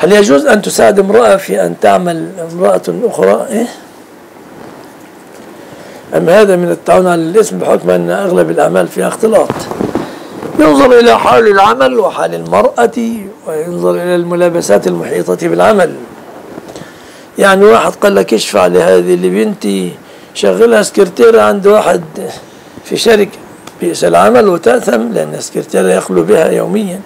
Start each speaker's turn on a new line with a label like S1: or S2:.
S1: هل يجوز أن تساعد امرأة في أن تعمل امرأة أخرى؟ إيه؟ أما هذا من التعاون على الإثم بحكم أن أغلب الأعمال فيها اختلاط. ينظر إلى حال العمل وحال المرأة، وينظر إلى الملابسات المحيطة بالعمل. يعني واحد قال لك اشفع لهذه اللي بنتي شغلها سكرتيرة عند واحد في شركة، بئس العمل وتأثم، لأن السكرتيرة يخلو بها يوميا.